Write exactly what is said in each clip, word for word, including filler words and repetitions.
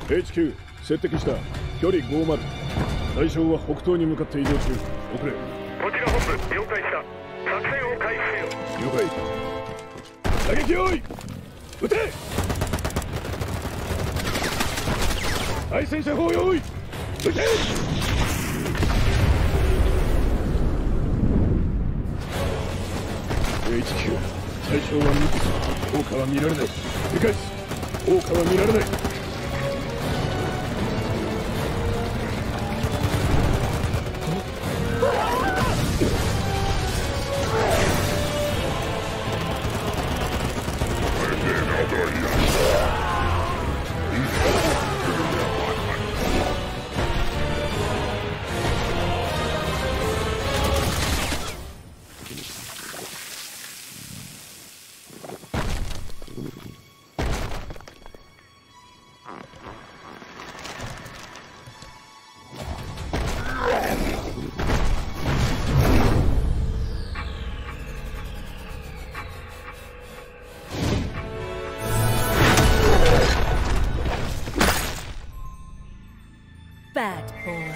エイチキュー 接敵した。距離ごじゅう。対象は北東に向かって移動中。遅れ。 こちら本部了解した。作戦を開始せよ。 了解。打撃用意。撃て。対戦車砲用意。撃て。エイチキュー 対象はミス。効果は見られない。繰り返す。効果は見られない。 Bad boy.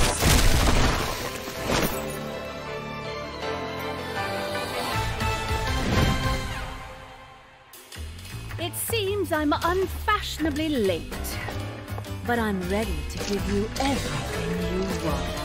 It seems I'm unfashionably late, but I'm ready to give you everything you want.